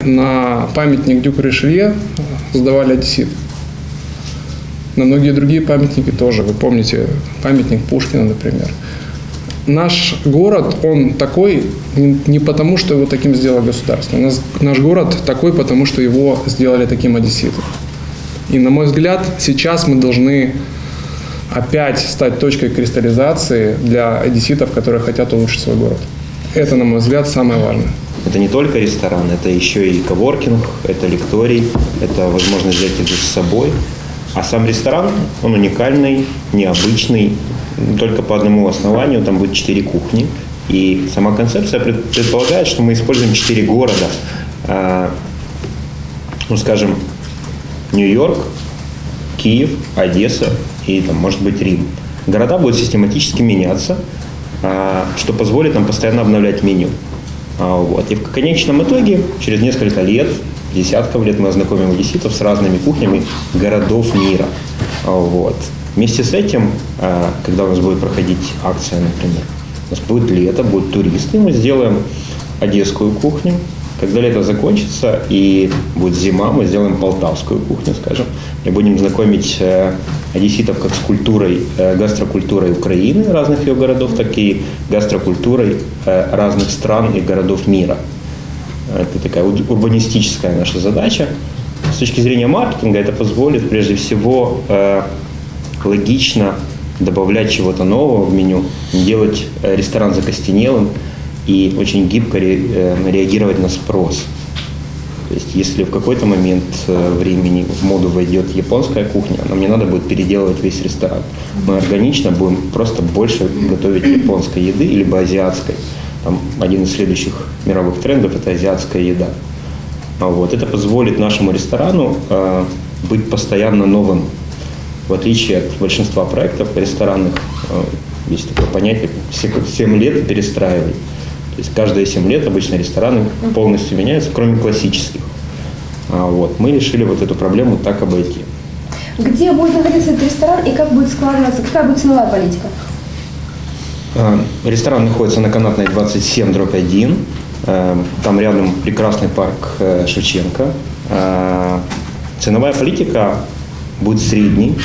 На памятник Дюку Ришелье сдавали одессит. На многие другие памятники тоже. Вы помните памятник Пушкина, например. Наш город, он такой не потому, что его таким сделало государство. Наш город такой, потому что его сделали таким одесситы. И, на мой взгляд, сейчас мы должны опять стать точкой кристаллизации для одесситов, которые хотят улучшить свой город. Это, на мой взгляд, самое важное. Это не только ресторан, это еще и коворкинг, это лекторий, это возможность взять еду с собой. А сам ресторан, он уникальный, необычный, только по одному основанию, там будет 4 кухни. И сама концепция предполагает, что мы используем 4 города. Скажем, Нью-Йорк, Киев, Одесса и, там, может быть, Рим. Города будут систематически меняться, что позволит нам постоянно обновлять меню. И в конечном итоге, через несколько лет, десятков лет, мы ознакомим одесситов с разными кухнями городов мира. Вместе с этим, когда у нас будет проходить акция, например, у нас будет лето, будут туристы, мы сделаем одесскую кухню. Когда лето закончится и будет зима, мы сделаем полтавскую кухню, скажем, и будем знакомить одесситов как с культурой, гастрокультурой Украины, разных ее городов, так и гастрокультурой разных стран и городов мира. Это такая урбанистическая наша задача. С точки зрения маркетинга это позволит, прежде всего, логично добавлять чего-то нового в меню, делать ресторан закостенелым и очень гибко реагировать на спрос. То есть, если в какой-то момент времени в моду войдет японская кухня, нам не надо будет переделывать весь ресторан. Мы органично будем просто больше готовить японской еды, либо азиатской. Там один из следующих мировых трендов – это азиатская еда. Это позволит нашему ресторану быть постоянно новым. В отличие от большинства проектов ресторанных, есть такое понятие – 7 лет перестраивать. То есть каждые 7 лет обычно рестораны полностью меняются, кроме классических. Мы решили эту проблему так обойти. Где будет находиться этот ресторан и как будет складываться, какая будет ценовая политика? Ресторан находится на Канатной 27/1. Там рядом прекрасный парк Шевченко. Ценовая политика будет средней.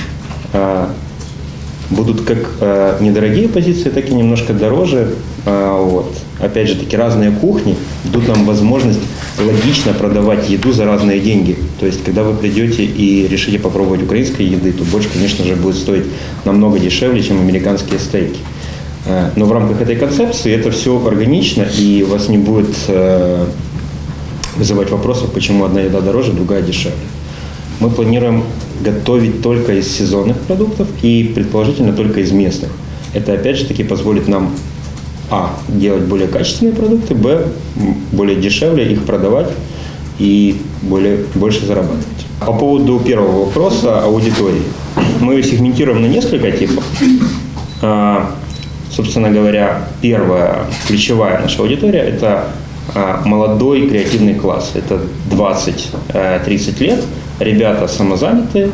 Будут как недорогие позиции, так и немножко дороже. Опять же таки, разные кухни дадут нам возможность логично продавать еду за разные деньги. То есть, когда вы придете и решите попробовать украинской еды, то борщ, конечно же, будет стоить намного дешевле, чем американские стейки. Но в рамках этой концепции это все органично, и у вас не будет вызывать вопросов, почему одна еда дороже, другая дешевле. Мы планируем готовить только из сезонных продуктов и, предположительно, только из местных. Это, опять же таки, позволит нам, делать более качественные продукты, более дешевле их продавать и больше зарабатывать. По поводу первого вопроса аудитории. Мы ее сегментируем на несколько типов. Собственно говоря, первая ключевая наша аудитория – это молодой креативный класс. Это 20-30 лет. Ребята самозанятые,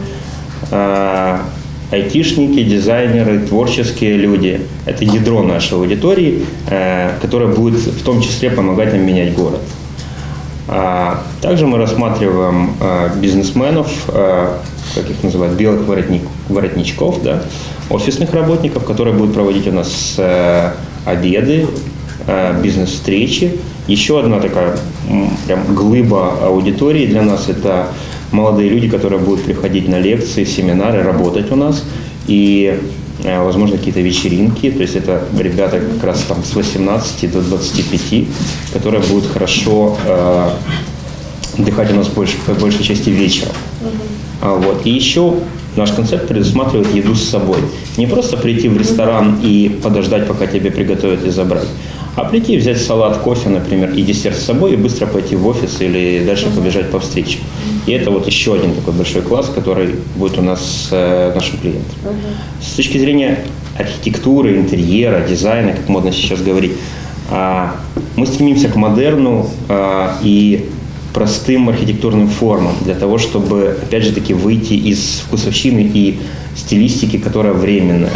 айтишники, дизайнеры, творческие люди. Это ядро нашей аудитории, которая будет в том числе помогать нам менять город. Также мы рассматриваем бизнесменов, как их называют, белых воротничков, офисных работников, которые будут проводить у нас обеды, бизнес-встречи. Еще одна такая прям глыба аудитории для нас – это молодые люди, которые будут приходить на лекции, семинары, работать у нас. И, возможно, какие-то вечеринки. То есть это ребята как раз там с 18 до 25, которые будут хорошо отдыхать у нас по большей части вечером. И еще наш концепт предусматривает еду с собой. Не просто прийти в ресторан и подождать, пока тебе приготовят и забрать, а прийти, взять салат, кофе, например, и десерт с собой, и быстро пойти в офис или дальше побежать по встрече. И это еще один такой большой класс, который будет у нас с нашим клиентом. С точки зрения архитектуры, интерьера, дизайна, как модно сейчас говорить, мы стремимся к модерну и простым архитектурным формам для того, чтобы, опять же таки, выйти из вкусовщины и стилистики, которая временная.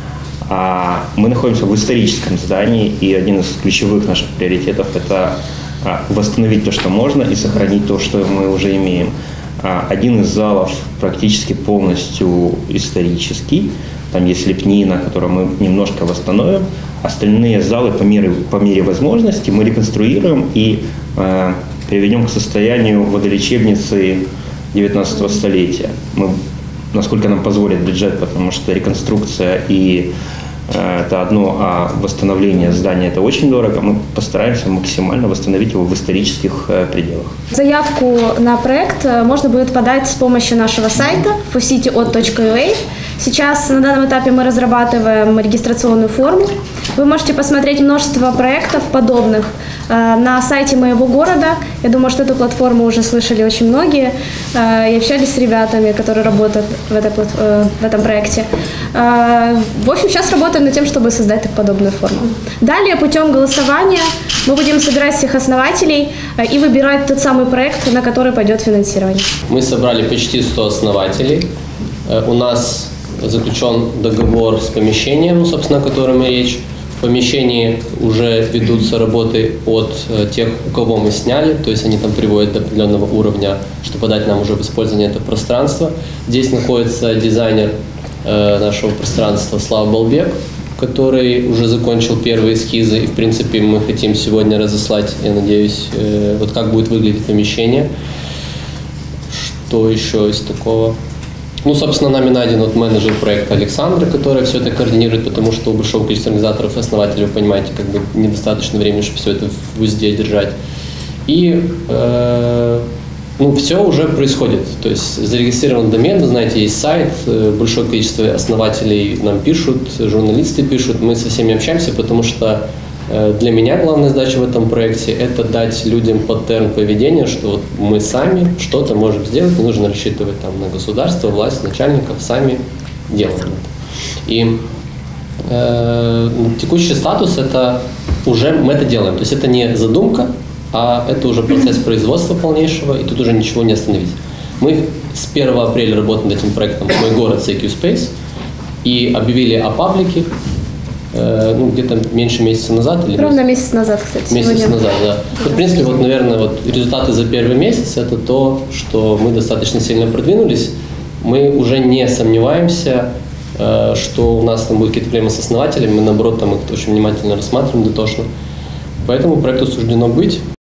Мы находимся в историческом здании, и один из ключевых наших приоритетов – это восстановить то, что можно, и сохранить то, что мы уже имеем. Один из залов практически полностью исторический. Там есть лепнина, которую мы немножко восстановим. Остальные залы по мере возможности мы реконструируем и приведем к состоянию водолечебницы 19 столетия. Насколько нам позволит бюджет, потому что реконструкция и это одно, а восстановление здания – это очень дорого. Мы постараемся максимально восстановить его в исторических пределах. Заявку на проект можно будет подать с помощью нашего сайта focityot.ua. Сейчас на данном этапе мы разрабатываем регистрационную форму. Вы можете посмотреть множество проектов подобных на сайте моего города. Я думаю, что эту платформу уже слышали очень многие и общались с ребятами, которые работают в этом проекте. В общем, сейчас работаем над тем, чтобы создать так подобную форму. Далее, путем голосования мы будем собирать всех основателей и выбирать тот самый проект, на который пойдет финансирование. Мы собрали почти 100 основателей. У нас заключен договор с помещением, собственно, о котором и речь. В помещении уже ведутся работы от тех, у кого мы сняли, то есть они там приводят до определенного уровня, чтобы дать нам уже в использование это пространство. Здесь находится дизайнер нашего пространства Слава Балбек, который уже закончил первые эскизы, и в принципе мы хотим сегодня разослать, я надеюсь, вот как будет выглядеть помещение. Что еще из такого? Ну, собственно, нами найден вот менеджер проекта Александра, который все это координирует, потому что у большого количества организаторов и основателей, вы понимаете, как бы недостаточно времени, чтобы все это в узде держать. И все уже происходит. То есть зарегистрирован домен, вы знаете, есть сайт, большое количество основателей нам пишут, журналисты пишут, мы со всеми общаемся, потому что для меня главная задача в этом проекте – это дать людям паттерн поведения, что вот мы сами что-то можем сделать, не нужно рассчитывать там, на государство, власть, начальников, сами делаем это. И текущий статус – это уже мы это делаем. То есть это не задумка, а это уже процесс производства полнейшего, и тут уже ничего не остановить. Мы с 1 апреля работаем над этим проектом «Мой город CQ Space» и объявили о паблике, где-то меньше месяца назад. Ровно месяц назад, кстати. Месяц назад, да. В принципе, наверное, результаты за первый месяц – это то, что мы достаточно сильно продвинулись. Мы уже не сомневаемся, что у нас там будут какие-то проблемы с основателями. Мы, наоборот, там их очень внимательно рассматриваем дотошно. Поэтому проекту суждено быть.